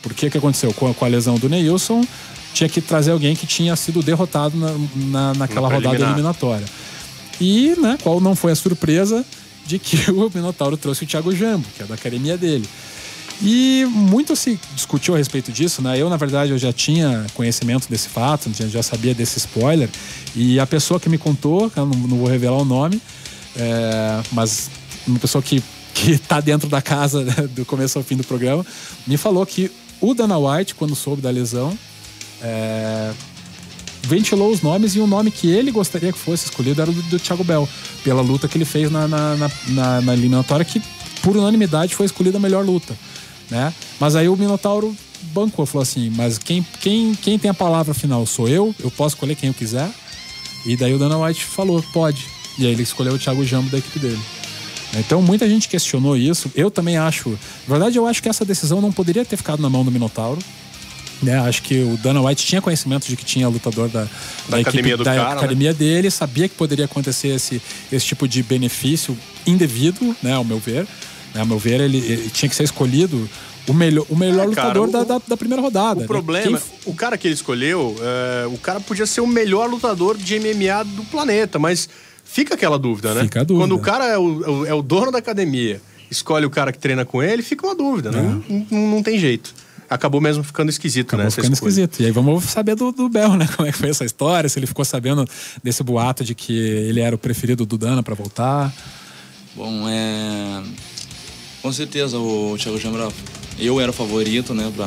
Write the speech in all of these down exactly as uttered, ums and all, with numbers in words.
Porque o que aconteceu? Com a, com a lesão do Neilson, tinha que trazer alguém que tinha sido derrotado na, na, naquela rodada eliminar. eliminatória. E, né, qual não foi a surpresa de que o Minotauro trouxe o Thiago Jambo, que é da academia dele. E muito se discutiu a respeito disso, né? Eu, na verdade, eu já tinha conhecimento desse fato, já, já sabia desse spoiler. E a pessoa que me contou, eu não, não vou revelar o nome, é, mas uma pessoa que, que tá dentro da casa, né, do começo ao fim do programa, me falou que o Dana White, quando soube da lesão, é, ventilou os nomes, e o nome que ele gostaria que fosse escolhido era o do, do Thiago Bell, pela luta que ele fez na, na, na, na, na eliminatória, que por unanimidade foi escolhida a melhor luta, né? Mas aí o Minotauro bancou, falou assim, mas quem, quem, quem tem a palavra final sou eu, eu posso escolher quem eu quiser. E daí o Dana White falou, pode. E aí ele escolheu o Thiago Jambo da equipe dele. Então muita gente questionou isso. Eu também acho, na verdade eu acho que essa decisão não poderia ter ficado na mão do Minotauro, né? Acho que o Dana White tinha conhecimento de que tinha lutador da, da, da equipe, academia, do da cara, academia né? dele, sabia que poderia acontecer esse, esse tipo de benefício indevido, né, ao meu ver. Né, ao meu ver, ele, ele tinha que ser escolhido o melhor, o melhor é, lutador cara, o, da, da, da primeira rodada. O né? problema, Quem... o cara que ele escolheu, é, o cara podia ser o melhor lutador de M M A do planeta, mas fica aquela dúvida, né? Fica a dúvida. Quando o cara é o, é o dono da academia, escolhe o cara que treina com ele, fica uma dúvida, né? Não, não, não tem jeito. Acabou mesmo ficando esquisito, Acabou né? ficando esquisito. E aí vamos saber do, do Bell, né? Como é que foi essa história, se ele ficou sabendo desse boato de que ele era o preferido do Dana pra voltar. Bom, é... com certeza o Thiago Jambo, eu era o favorito, né? Pra...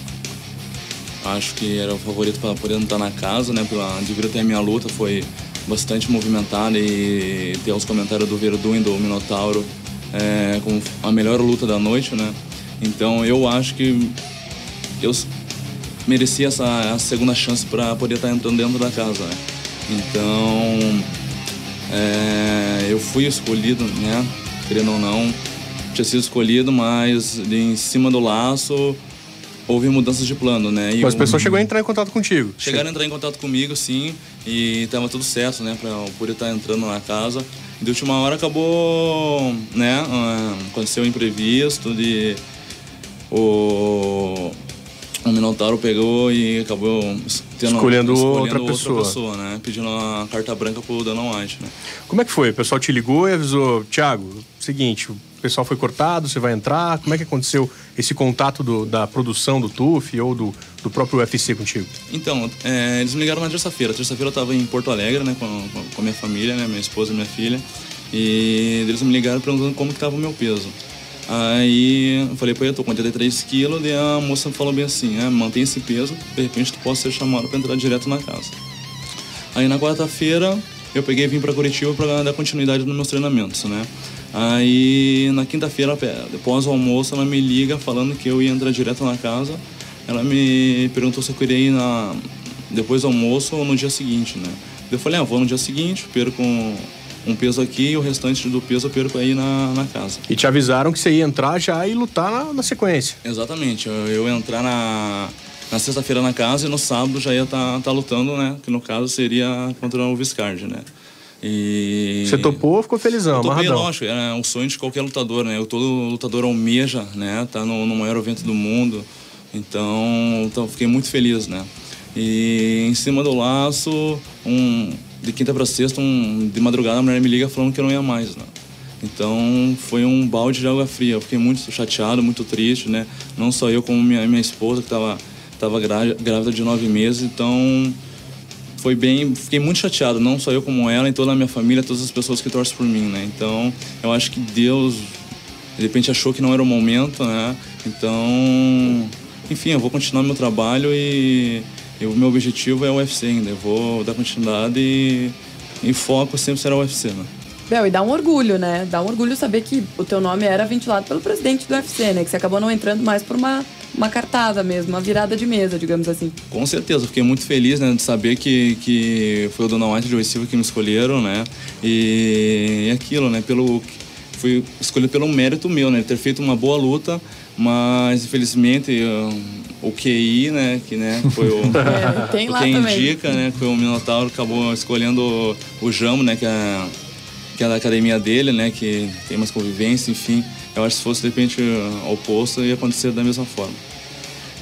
Acho que era o favorito para poder estar na casa, né? Pela... Devido até a minha luta foi bastante movimentada, e ter os comentários do Verdun e do Minotauro é... com a melhor luta da noite, né? Então eu acho que eu merecia essa segunda chance para poder estar entrando dentro da casa, né? Então, é, eu fui escolhido, né? Querendo ou não, tinha sido escolhido, mas em cima do laço houve mudanças de plano, né? E mas a pessoa eu, chegou a entrar em contato contigo? Chegaram a entrar em contato comigo, sim, e estava tudo certo, né? Para eu poder estar entrando na casa. E de última hora acabou, né? Aconteceu um imprevisto de... O, o Minotauro pegou e acabou tendo, escolhendo, escolhendo outra, outra pessoa, pessoa, né? Pedindo a carta branca pro Dana White, né? Como é que foi? O pessoal te ligou e avisou, Thiago, seguinte, o pessoal foi cortado, você vai entrar. Como é que aconteceu esse contato do, da produção do T U F ou do, do próprio U F C contigo? Então, é, eles me ligaram na terça-feira. Terça-feira eu tava em Porto Alegre, né? Com, com a minha família, né? Minha esposa e minha filha. E eles me ligaram perguntando como que tava o meu peso. Aí eu falei, pô, eu tô com oitenta e três quilos, e a moça falou bem assim, é, mantém esse peso, de repente tu pode ser chamado para entrar direto na casa. Aí na quarta-feira eu peguei e vim para Curitiba para dar continuidade nos meus treinamentos, né? Aí na quinta-feira, depois do almoço, ela me liga falando que eu ia entrar direto na casa. Ela me perguntou se eu queria ir na, depois do almoço ou no dia seguinte, né? Eu falei, ah, vou no dia seguinte, perco um, um peso aqui e o restante do peso eu perco aí na, na casa. E te avisaram que você ia entrar já e lutar na, na sequência. Exatamente, eu, eu ia entrar na, na sexta-feira na casa e no sábado já ia estar tá, tá lutando, né? Que no caso seria contra o Viscardi, né? E... Você topou, ficou felizão, eu topei, amarradão. lógico, é um sonho de qualquer lutador, né? Eu, todo lutador almeja, né? Tá no, no maior evento do mundo, então, então fiquei muito feliz, né? E em cima do laço, um, de quinta para sexta, um, de madrugada, a mulher me liga falando que eu não ia mais, né? Então foi um balde de água fria. Eu fiquei muito chateado, muito triste, né? Não só eu, como minha, minha esposa, que estava tava grávida de nove meses. Então foi bem, fiquei muito chateado, não só eu como ela, e toda a minha família, todas as pessoas que torcem por mim, né? Então eu acho que Deus, de repente, achou que não era o momento, né? Então, enfim, eu vou continuar meu trabalho e... E o meu objetivo é o U F C ainda. Eu vou dar continuidade e, e foco sempre será o U F C, né? Bel, e dá um orgulho, né? Dá um orgulho saber que o teu nome era ventilado pelo presidente do U F C, né? Que você acabou não entrando mais por uma, uma cartada mesmo, uma virada de mesa, digamos assim. Com certeza, fiquei muito feliz, né? De saber que, que foi o Dana White e o Joey Silva que me escolheram, né? E, e aquilo, né? Pelo, fui escolhido pelo mérito meu, né? Ter feito uma boa luta, mas infelizmente... Eu, o Q I, né, que né, foi o, é, tem o lá quem também. indica, né, foi o Minotauro, acabou escolhendo o, o Jambo, né, que é, que é da academia dele, né, que tem mais convivência, enfim. Eu acho que se fosse de repente oposto ia acontecer da mesma forma.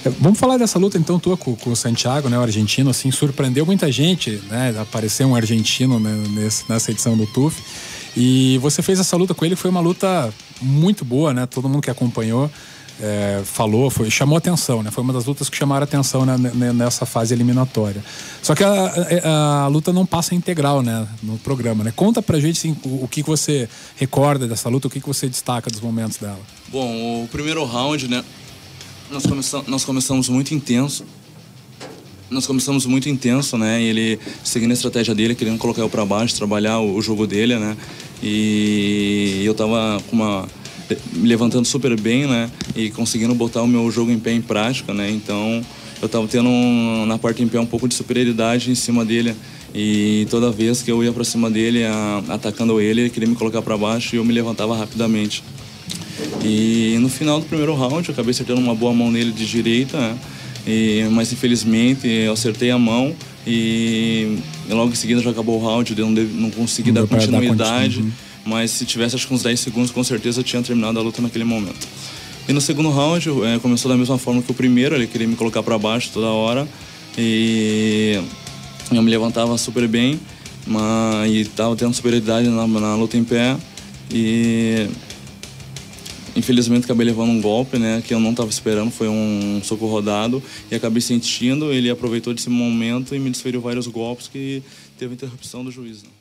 Vamos falar dessa luta então tua com, com o Santiago, né, o argentino, assim, surpreendeu muita gente, né, aparecer um argentino, né, nesse, nessa edição do T U F. E você fez essa luta com ele, foi uma luta muito boa, né, todo mundo que acompanhou é, falou, foi, chamou atenção, né, foi uma das lutas que chamaram atenção, né, nessa fase eliminatória. Só que a, a, a luta não passa integral, né, no programa, né. Conta pra gente, assim, o, o que que você recorda dessa luta, o que que você destaca dos momentos dela. Bom, o primeiro round, né, nós começamos, nós começamos muito intenso. Nós começamos muito intenso, né? E ele seguindo a estratégia dele, querendo colocar eu para baixo, trabalhar o, o jogo dele, né? E eu tava com uma me levantando super bem, né? E conseguindo botar o meu jogo em pé em prática, né? Então eu tava tendo um, na parte em pé um pouco de superioridade em cima dele. E toda vez que eu ia para cima dele, a, atacando ele, ele queria me colocar para baixo e eu me levantava rapidamente. E no final do primeiro round eu acabei acertando uma boa mão nele de direita, né? E, mas infelizmente eu acertei a mão e logo em seguida já acabou o round, eu não, deve, não consegui não dar continuidade, dar mas se tivesse acho que uns dez segundos com certeza eu tinha terminado a luta naquele momento. E no segundo round é, começou da mesma forma que o primeiro, ele queria me colocar para baixo toda hora e eu me levantava super bem, mas e tava tendo superioridade na, na luta em pé e infelizmente acabei levando um golpe, né, que eu não estava esperando, foi um soco rodado e acabei sentindo, ele aproveitou desse momento e me desferiu vários golpes que teve interrupção do juiz, né?